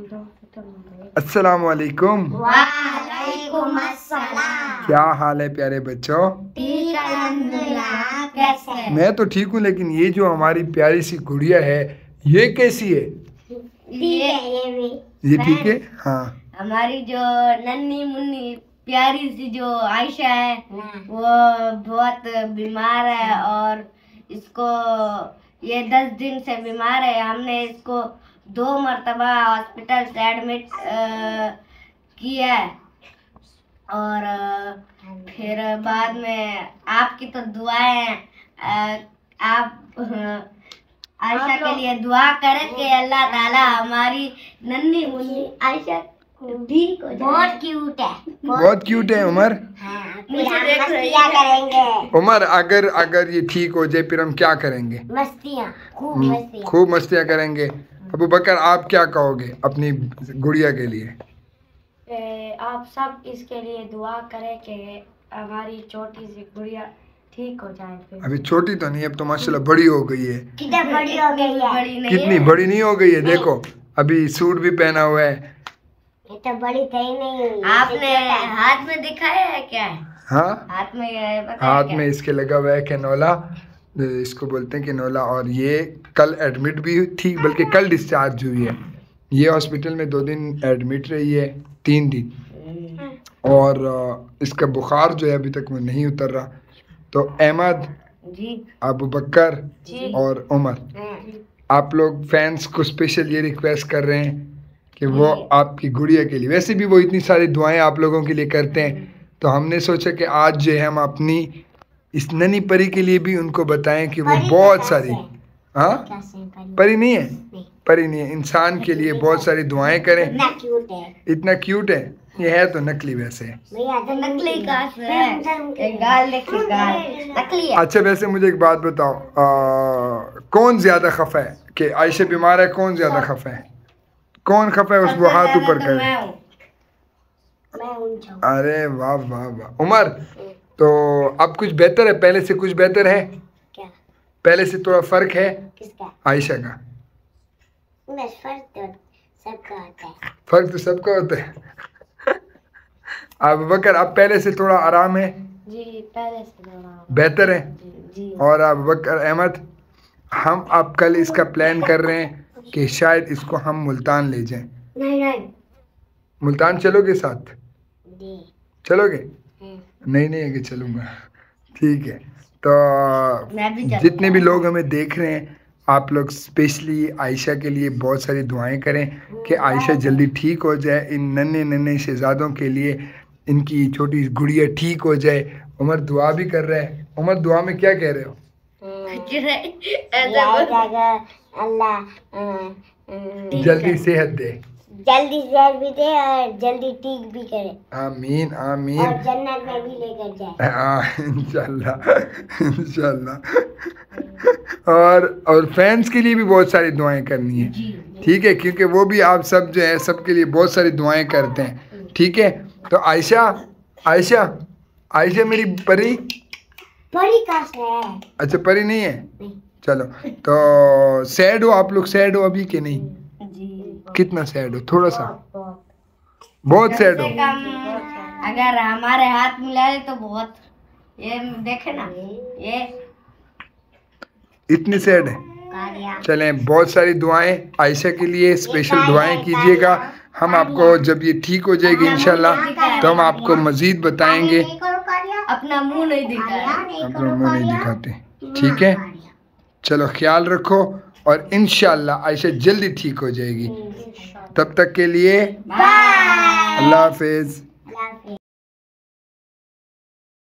अस्सलाम वालेकुम। वालेकुम अस्सलाम। क्या हाल है प्यारे बच्चों? ठीक है, अल्हम्दुलिल्लाह। कैसे हैं? मैं तो ठीक हूँ, लेकिन ये जो हमारी प्यारी सी गुड़िया है ये कैसी है? ये ठीक है। हाँ, हमारी जो नन्ही मुन्नी प्यारी सी जो आयशा है वो बहुत बीमार है और इसको ये 10 दिन से बीमार है। हमने इसको 2 मरतबा हॉस्पिटल से एडमिट किया है और फिर बाद में आपकी तो दुआएं आप आयशा के लिए दुआ करें कि अल्लाह ताला हमारी नन्ही मुन्नी आयशा ठीक हो जाए। बहुत क्यूट है। बहुत क्यूट है उमर। मुझे देख रही मस्तियाँ है। करेंगे। उमर, अगर ये ठीक हो जाए फिर हम क्या करेंगे? मस्तियाँ, खूब मस्तियाँ। खूब मस्तियाँ करेंगे। अबू बकर, आप क्या कहोगे अपनी गुड़िया के लिए? आप सब इसके लिए दुआ करें कि हमारी छोटी सी गुड़िया ठीक हो जाए। फिर अभी छोटी तो नहीं, अब तो माशाल्लाह बड़ी हो गई है। कितनी बड़ी हो गई है? बड़ी नहीं कितनी है। बड़ी नहीं हो गई है? देखो अभी सूट भी पहना हुआ है। ये तो बड़ी थी नहीं। आपने हाथ में दिखाया है क्या है? हाँ, हाथ में बताया हाथ क्या? में इसके लगा हुआ है कैनोला, इसको बोलते हैं कैनोला। और ये कल एडमिट भी थी, बल्कि कल डिस्चार्ज हुई है। ये हॉस्पिटल में 2 दिन एडमिट रही है, 3 दिन। और इसका बुखार जो है अभी तक वो नहीं उतर रहा। तो अहमद, जी अबू बकर और उमर, आप लोग फैंस को स्पेशल ये रिक्वेस्ट कर रहे हैं कि वो आपकी गुड़िया के लिए, वैसे भी वो इतनी सारी दुआएं आप लोगों के लिए करते हैं, तो हमने सोचा कि आज जो है हम अपनी इस नन्ही परी के लिए भी उनको बताएं कि वो परी बहुत कैसे सारी, है? हाँ, कैसे परी? परी नहीं है, नहीं। परी नहीं है, इंसान के लिए बहुत सारी दुआएं करें। इतना क्यूट है। इतना क्यूट है। ये है तो नकली वैसे। भैया तो नकली कहाँ से है? एक गाल देखिए, गाल नकली है। अच्छा, वैसे मुझे एक बात बताओ, कौन ज्यादा खफा है कि आयशा बीमार है? कौन ज्यादा खफा है? कौन खफा है? उसको हाथ ऊपर तो कर। मैं हूँ। मैं ऊंचा। अरे वाह वाह वाह। उमर, तो अब कुछ बेहतर है? पहले से कुछ बेहतर है? क्या? पहले से थोड़ा फर्क है किसका? आयशा का? बस फर्क तो सबका होता है। फर्क तो सबका होता है। अब बकर, अब पहले से थोड़ा आराम है, जी पहले से थोड़ा बेहतर है। जी और अब बकर अहमद, हम अब कल इसका प्लान कर रहे हैं कि शायद इसको हम मुल्तान ले जाएं। नहीं नहीं। मुल्तान चलोगे साथ? जी। चलोगे? नहीं है कि चलूँगा। ठीक है। मैं भी तो चलूँगा। जितने भी लोग हमें देख रहे हैं, आप लोग स्पेशली आयशा के लिए बहुत सारी दुआएं करें कि आयशा जल्दी ठीक हो जाए। इन नन्हे नन्हे शहजादों के लिए इनकी छोटी गुड़िया ठीक हो जाए। उमर दुआ भी कर रहा है। उमर, दुआ में क्या कह रहे हो? अल्लाह जल्दी सेहत दे, जल्दी सेहत भी दे और जल्दी ठीक भी करे आमीन और आमीन। जन्नत में भी लेकर जाए। हाँ, इंशाल्लाह इंशाल्लाह। और फैंस के लिए भी बहुत सारी दुआएं करनी है, ठीक है? क्योंकि वो भी आप सब जो है सबके लिए बहुत सारी दुआएं करते हैं, ठीक है? तो आयशा आयशा आयशा मेरी परी। परी कहाँ से है? अच्छा, परी नहीं है? नहीं। चलो, तो सैड हो आप लोग? सैड हो अभी कि नहीं? जी कितना सैड हो? थोड़ा सा? बहुत सैड हो? अगर हमारे हाथ मिला ले तो बहुत, ये देखे ना, ये इतनी सैड है? कारिया। चलें, बहुत सारी दुआएं आयशा के लिए स्पेशल दुआएं कीजिएगा। हम आपको जब ये ठीक हो जाएगी इंशाल्लाह तो हम आपको मज़ीद बताएंगे। नहीं करो कारिया। अपना मुंह नहीं दिखाया। अपना मुंह नहीं दिखाते, ठीक है? चलो, ख्याल रखो और इंशाल्लाह आयशा जल्दी ठीक हो जाएगी। तब तक के लिए बाय। अल्लाह हाफिज़।